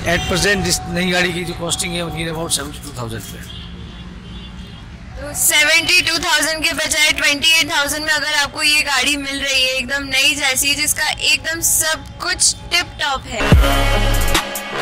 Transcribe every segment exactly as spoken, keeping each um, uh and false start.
Eight present इस नई गाड़ी की जो कॉस्टिंग है वो near about seventy two thousand पे। तो सेवेंटी टू थाउजेंड के बजाय ट्वेंटी एट थाउजेंड में अगर आपको ये गाड़ी मिल रही है एकदम नई जैसी, जिसका एकदम सब कुछ टिप टॉप है।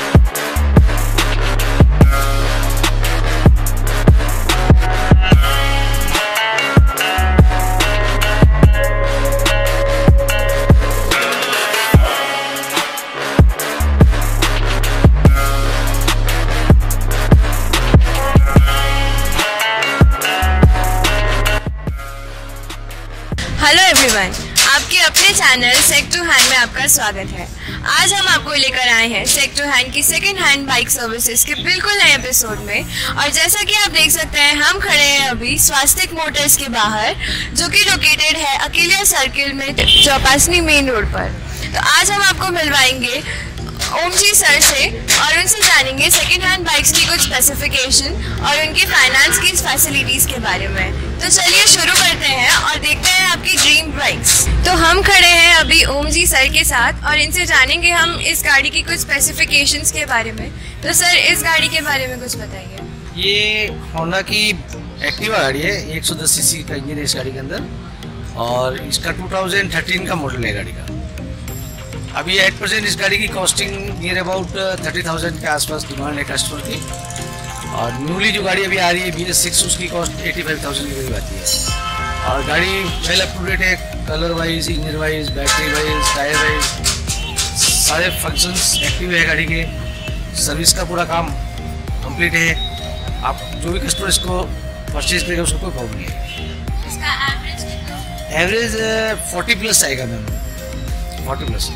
हेलो एवरीवन, आपके अपने चैनल सेक टू हैंड में आपका स्वागत है। आज हम आपको लेकर आए हैं सेक टू हैंड की सेकंड हैंड बाइक सर्विसेज के बिल्कुल नए एपिसोड में। और जैसा कि आप देख सकते हैं, हम खड़े हैं अभी स्वास्तिक मोटर्स के बाहर, जो कि लोकेटेड है अकेलिया सर्किल में, चौपासनी मेन रोड पर। तो आज हम आपको मिलवाएंगे ओम जी सर से और उनसे जानेंगे सेकेंड हैंड बाइक्स की कुछ स्पेसिफिकेशन और उनकी फाइनेंस की फैसिलिटीज के बारे में। तो चलिए शुरू करते हैं और देखते हैं आपकी ड्रीम बाइक्स। तो हम खड़े हैं अभी ओम जी सर के साथ और इनसे जानेंगे हम इस गाड़ी की कुछ स्पेसिफिकेशंस के बारे में। तो सर, इस गाड़ी के बारे में कुछ बताइए। ये होंडा की एक्टिवा गाड़ी है, एक सौ दस सीसी का इंजन है इस गाड़ी के अंदर और इसका टू थाउजेंड थर्टीन का मॉडल है गाड़ी का। अभी एट परसेंट इस गाड़ी की costing near about thirty thousand के आसपास डिमांड है कस्टमर की। और न्यूली जो गाड़ी अभी आ रही है बी एस सिक्स, उसकी कॉस्ट एटी फाइव थाउजेंड की करीब आती है। और गाड़ी वेल अप टू डेट है, colour wise, engine wise, battery wise, tyre wise, सारे फंक्शंस एक्टिव है गाड़ी के। सर्विस का पूरा काम कंप्लीट है। आप जो भी कस्टमर इसको परचेज करेगा उसको कोई प्रॉब्लम नहीं है। इसका एवरेज कितना? एवरेज फोर्टी प्लस आएगा मैम, फोर्टी प्लस।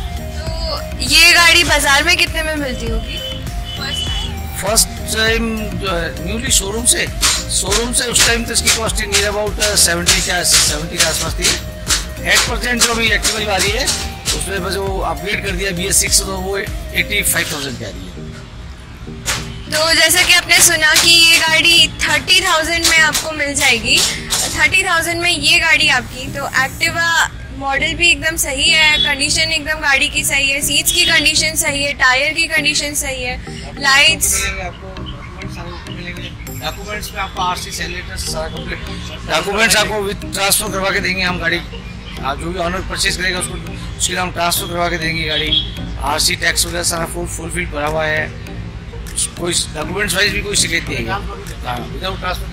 ये गाड़ी बाजार में कितने में मिलती होगी? फर्स्ट टाइम जो है न्यूली शोरूम से शोरूम से उस टाइम तो इसकी कॉस्टिंग नियर अबाउट सेवेंटी के सेवेंटी के आसपास थी। एट परसेंट जो अभी एक्टिवा आ रही है उसमें बस वो अपग्रेड कर दिया बी एस सिक्स, तो वो एटी फाइव थाउजेंड की आ रही है। तो जैसा कि आपने सुना कि ये गाड़ी थर्टी थाउजेंड में आपको मिल जाएगी। थर्टी थाउजेंड में ये गाड़ी आपकी, तो एक्टिवा मॉडल भी एकदम सही है, कंडीशन एकदम गाड़ी की सही है, सीट्स की कंडीशन सही है, टायर की कंडीशन सही है, लाइट्स, डॉक्यूमेंट्स में आपको आरसी सेल लेटर सारा कंप्लीट डॉक्यूमेंट्स आपको विद ट्रांसफर करवा के देंगे हम गाड़ी। आप जो भी ऑनर परचेज करेगा उसको उसके लिए हम ट्रांसफर करवा के देंगे गाड़ी। आरसी टैक्स वगैरह सारा फुल फुलफिल भरा हुआ है, कोई डॉक्यूमेंट्स वाइज भी कोई शिकायत नहीं है विदाउट ट्रांसफर।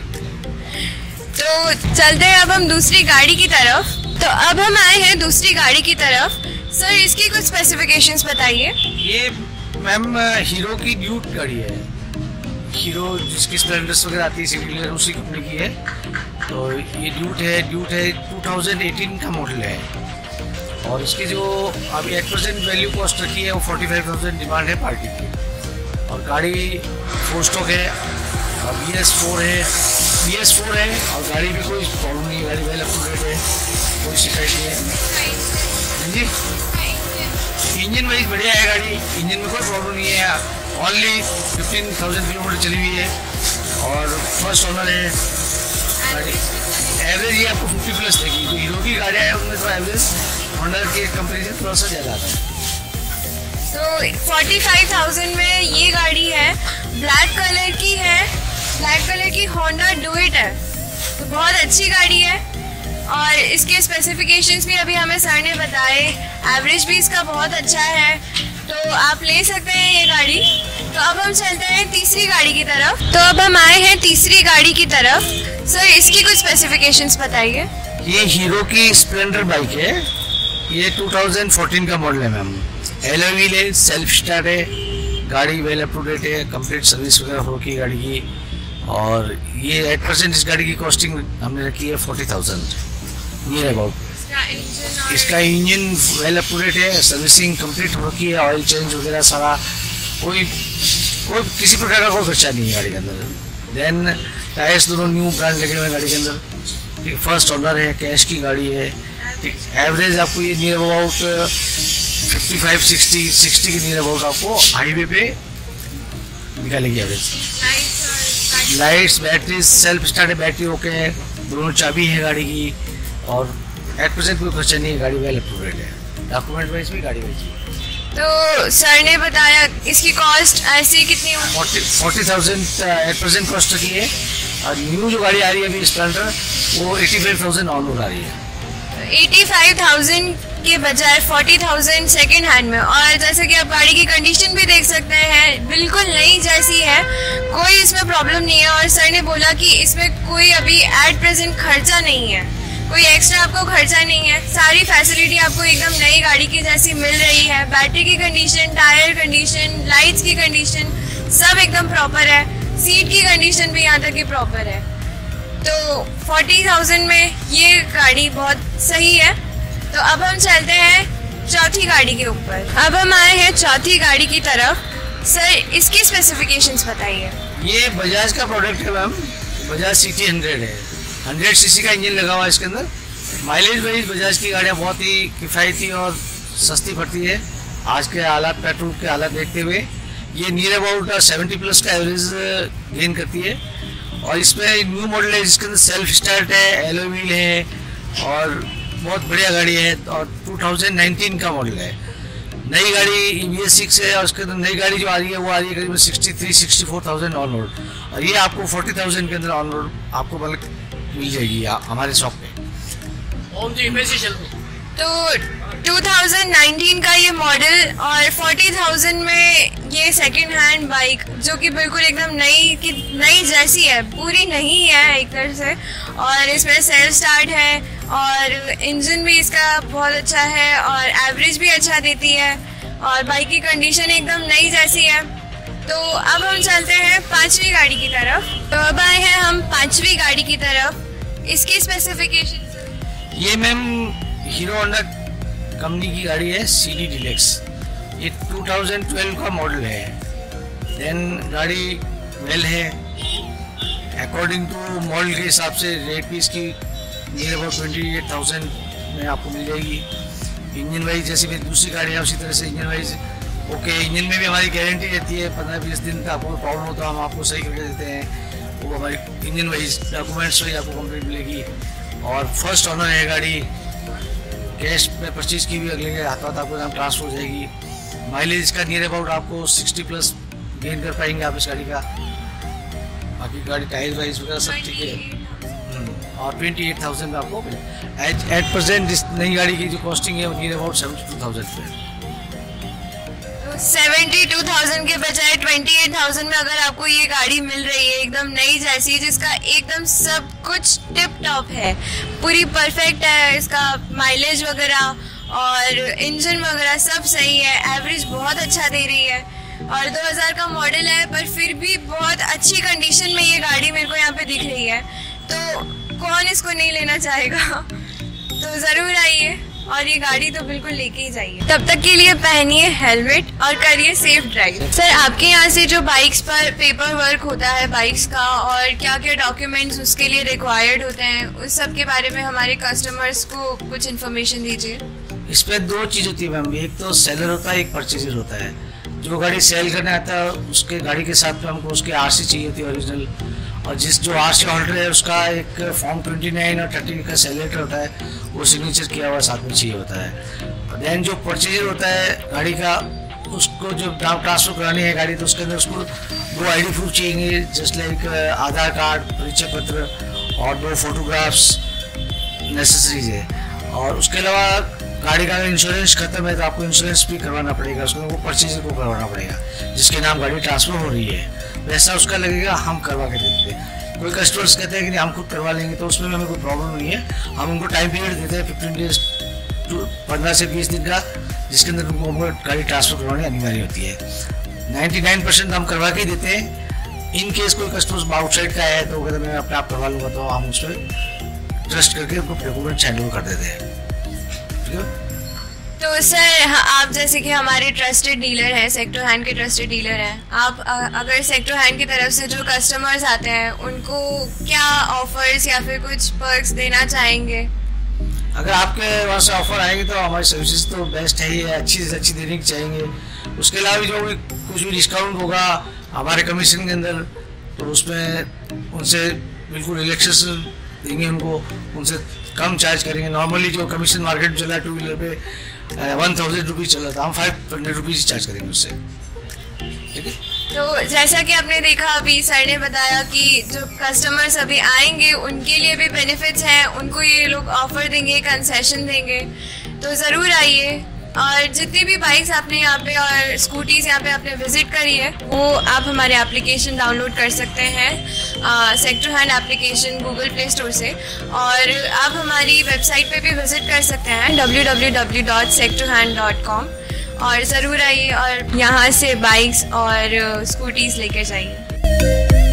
तो चलते हैं अब हम दूसरी गाड़ी की तरफ। तो अब हम आए हैं दूसरी गाड़ी की तरफ। सर, इसकी कुछ स्पेसिफिकेशंस बताइए। ये मैम हीरो की ड्यूट गाड़ी है, हीरो जिसकी स्प्लेंडर्स वगैरह आती है सिटी डीलर, उसी कंपनी की है। तो ये ड्यूट है ड्यूट है टू थाउजेंड एटीन का मॉडल है। और इसकी जो अभी एट परसेंट वैल्यू कॉस्ट रखी है वो फोर्टी फाइव थाउजेंड डिमांड है पार्टी की। और गाड़ी फोर स्टॉक है, बी एस फोर है बी एस फोर है और गाड़ी भी कोई प्रॉब्लम नहीं है, गाड़ी वेल अप टू डेट है, कोई शिकायत नहीं है जी। इंजन वाइज बढ़िया है गाड़ी, इंजन में कोई प्रॉब्लम नहीं है। ओनली फिफ्टीन थाउजेंड किलोमीटर चली हुई है और फर्स्ट ओनर है गाड़ी। एवरेज ये आपको फिफ्टी प्लस देगी। जो हीरो की गाड़ियाँ है उनमें तो एवरेज होंडा के कंपनी से थोड़ा सा ज़्यादा आता है। तो फोर्टी फाइव थाउजेंड में ये गाड़ी है, ब्लैक कलर की है, ब्लैक कलर की होंडा डुएट है। तो बहुत अच्छी गाड़ी है और इसके स्पेसिफिकेशंस भी अभी हमें सर ने बताए। एवरेज भी इसका बहुत अच्छा है, तो आप ले सकते हैं ये गाड़ी। तो अब हम चलते हैं तीसरी गाड़ी की तरफ। तो अब हम आए हैं तीसरी गाड़ी की तरफ। सर, इसकी कुछ स्पेसिफिकेशंस बताइए। ये हीरो की स्प्लेंडर बाइक है, ये टू थाउजेंड फोर्टीन का मॉडल है मैम। एलॉय व्हील है, सेल्फ स्टार्ट है, गाड़ी वेल अप टू डेट है, कंप्लीट सर्विस वगैरह हो रखी है गाड़ी की। और ये एट परसेंट इस गाड़ी की कॉस्टिंग हमने रखी है फोर्टी थाउजेंड नियर अबाउट। इसका engine well up to date है, सर्विसिंग कंप्लीट हो रखी है, ऑयल चेंज वगैरह सारा, कोई कोई किसी प्रकार का कोई खर्चा नहीं है गाड़ी के अंदर। देन टायर्स दोनों न्यू ब्रांड लगे हुए हैं गाड़ी के अंदर। ठीक, फर्स्ट ओनर है, कैश की गाड़ी है। ठीक, एवरेज आपको ये near about fifty five sixty sixty के नियर अबाउट आपको हाईवे पे निकालेगी average. Lights, battery, self start है, बैटरी ओके है, दोनों चाबी है गाड़ी की। और एट परसेंट कोई खर्चा नहीं है, गाड़ी वेल अप टू डेट है, डॉक्यूमेंट वाइज भी गाड़ी वाइज भी। तो सर ने बताया इसकी कॉस्ट ऐसी कितनी होगी? Forty thousand at present cost की है, और न्यू जो गाड़ी आ रही है अभी स्प्लेंडर वो eighty five thousand on road आ रही है। एटी फाइव थाउजेंड के बजाय फोर्टी थाउजेंड सेकेंड हैंड में। और जैसे कि आप गाड़ी की कंडीशन भी देख सकते हैं, बिल्कुल नई जैसी है, कोई इसमें प्रॉब्लम नहीं है। और सर ने बोला कि इसमें कोई अभी एट प्रेजेंट खर्चा नहीं है, कोई एक्स्ट्रा आपको खर्चा नहीं है, सारी फैसिलिटी आपको एकदम नई गाड़ी की जैसी मिल रही है। बैटरी की कंडीशन, टायर कंडीशन, लाइट्स की कंडीशन सब एकदम प्रॉपर है, सीट की कंडीशन भी यहाँ तक की प्रॉपर है। तो फोर्टी थाउजेंड में ये गाड़ी बहुत सही है। तो अब हम चलते हैं चौथी गाड़ी के ऊपर। अब हम आए हैं चौथी गाड़ी की तरफ। सर इसकी स्पेसिफिकेशंस बताइए। ये बजाज का प्रोडक्ट है ma'am, Bajaj C T hundred है, हंड्रेड सीसी का इंजन लगा हुआ है इसके अंदर। माइलेज वाइज बजाज की गाड़ियाँ बहुत ही किफ़ायती और सस्ती पड़ती है आज के हालात, पेट्रोल के हालात देखते हुए। ये नियर अबाउट सेवेंटी प्लस का एवरेज गेन करती है। और इसमें न्यू मॉडल है जिसके अंदर सेल्फ स्टार्ट है, एलो व्हील है, और बहुत बढ़िया गाड़ी है। और टू थाउजेंड नाइनटीन का मॉडल है। नई गाड़ी ई वी एस सिक्स है, और उसके अंदर नई गाड़ी जो आ रही है वो आ रही है करीब sixty three sixty four thousand on road, और ये आपको फोर्टी थाउजेंड के अंदर ऑन रोड आपको मतलब मिल जाएगी हमारे शॉप पे। तो टू थाउजेंड नाइनटीन का ये मॉडल और फोर्टी थाउजेंड में ये सेकंड हैंड बाइक जो कि बिल्कुल एकदम नई की नई जैसी है, पूरी नहीं है एक तरह से। और इसमें सेल्फ स्टार्ट है, और इंजन भी इसका बहुत अच्छा है, और एवरेज भी अच्छा देती है, और बाइक की कंडीशन एकदम नई जैसी है। तो अब हम चलते हैं पांचवी गाड़ी की तरफ। तो अब आए हैं हम पांचवी गाड़ी की तरफ। इसकी स्पेसिफिकेशन ये मैम हीरो होंडा कंपनी की गाड़ी है, सी डी डिलेक्स। ये टू थाउजेंड ट्वेल्व का मॉडल है। देन गाड़ी वेल है, अकॉर्डिंग टू मॉडल के हिसाब से रेट भी इसकी near about twenty eight thousand में आपको मिल जाएगी। इंजन वाइज जैसे मेरी दूसरी गाड़ी है उसी तरह से इंजन वाइज ओके। इंजन में भी हमारी गारंटी रहती है, पंद्रह बीस दिन का आपको प्रॉब्लम होता है हम आपको सही करके देते हैं। वो हमारी इंजन वाइज डॉक्यूमेंट्स वाइज आपको कंप्लीट मिलेगी। और फर्स्ट ऑनर है गाड़ी, कैश में परचेज की भी अगले के हाथ हाथ आपको ट्रांसफर हो जाएगी। माइलेज इसका नियर अबाउट आपको सिक्सटी प्लस गेन कर पाएंगे आप इस गाड़ी का। बाकी गाड़ी टायर वाइज वगैरह सब ठीक है। और ट्वेंटी एट थाउजेंड में आपको एट परसेंट इस नई गाड़ी की जो कॉस्टिंग है वो near about seventy two thousand पे। सेवेंटी टू थाउजेंड के बजाय ट्वेंटी एट थाउजेंड में अगर आपको ये गाड़ी मिल रही है एकदम नई जैसी, जिसका एकदम सब कुछ टिप टॉप है, पूरी परफेक्ट है, इसका माइलेज वगैरह और इंजन वगैरह सब सही है, एवरेज बहुत अच्छा दे रही है, और दो हज़ार का मॉडल है पर फिर भी बहुत अच्छी कंडीशन में ये गाड़ी मेरे को यहाँ पे दिख रही है। तो कौन इसको नहीं लेना चाहेगा? तो ज़रूर आइए और ये गाड़ी तो बिल्कुल लेके ही जाइए। तब तक के लिए पहनिए हेलमेट और करिए सेफ ड्राइव। सर आपके यहाँ से जो बाइक्स पर पेपर वर्क होता है बाइक्स का, और क्या क्या डॉक्यूमेंट्स उसके लिए रिक्वायर्ड होते हैं, उस सब के बारे में हमारे कस्टमर्स को कुछ इन्फॉर्मेशन दीजिए। इसमें दो चीज़ होती है मैम, एक तो सेलर होता है, एक परचेजर होता है। जो गाड़ी सेल करने आता है उसके गाड़ी के साथ में हमको उसकी आरसी चाहिए होती है ओरिजिनल, और जिस जो आरसी होल्डर है उसका एक फॉर्म ट्वेंटी नाइन और थर्टी का सेल लेटर होता है, वो सिग्नेचर किया हुआ साथ में चाहिए होता है। देन जो परचेजर होता है गाड़ी का, उसको जो नाम ट्रांसफर करानी है गाड़ी, तो उसके अंदर उसको दो आई डी प्रूफ चाहिए, जस्ट लाइक आधार कार्ड, परिचय पत्र और दो फोटोग्राफ्स नेसेसरीज है। और उसके अलावा गाड़ी का इंश्योरेंस खत्म है तो आपको इंश्योरेंस भी करवाना पड़ेगा, उसको वो परचेजर को करवाना पड़ेगा जिसके नाम गाड़ी ट्रांसफर हो रही है, वैसा उसका लगेगा, हम करवा के देते हैं। कोई कस्टमर्स कहते हैं कि नहीं हम खुद करवा लेंगे, तो उसमें हमें कोई प्रॉब्लम नहीं है। हम उनको टाइम पीरियड देते हैं फिफ्टीन डेज टू पंद्रह से बीस दिन का, जिसके अंदर उनको गाड़ी ट्रांसफर करवानी अनिवार्य होती है। नाइन्टी नाइन परसेंट हम करवा के देते हैं। इन केस कोई कस्टमर्स आउटसाइड का है तो अगर मैं अपने आप करवा लूँगा तो हम उस पर ट्रस्ट करके उनको डॉक्यूमेंट हैंडल कर देते हैं। ठीक है। तो सर हाँ, आप जैसे कि हमारे ट्रस्टेड डीलर हैं, सेक्टो हैंड के ट्रस्टेड डीलर हैं, आप अगर सेक्टो हैंड की तरफ से जो कस्टमर्स आते हैं उनको क्या ऑफर्स या फिर कुछ पर्क्स देना चाहेंगे? अगर आपके वहाँ से ऑफर आएंगे तो हमारी सर्विसेज तो बेस्ट है ही है, अच्छी से अच्छी देने की चाहेंगे। उसके अलावा जो भी कुछ भी डिस्काउंट होगा हमारे कमीशन के अंदर, तो उसमें उनसे बिल्कुल रिलैक्सेशन देंगे, उनको उनसे कम चार्ज करेंगे। नॉर्मली जो कमीशन मार्केट में चला है टू व्हीलर पे वन थाउजेंड रुपीज़ चल रहा था, हम फाइव हंड्रेड रुपीज़ चार्ज करेंगे उससे, ठीक है। तो जैसा कि आपने देखा, अभी सर ने बताया कि जो कस्टमर्स अभी आएंगे उनके लिए भी बेनिफिट्स हैं, उनको ये लोग ऑफर देंगे, कंसेशन देंगे, तो ज़रूर आइए। और जितनी भी बाइक्स आपने यहाँ पे और स्कूटीज़ यहाँ पे आपने विज़िट करी है, वो आप हमारे एप्लीकेशन डाउनलोड कर सकते हैं, sector hand application Google Play Store से। और आप हमारी वेबसाइट पे भी विज़िट कर सकते हैं W W W dot sector hand dot com, और ज़रूर आइए और यहाँ से बाइक्स और स्कूटीज़ लेकर जाइए।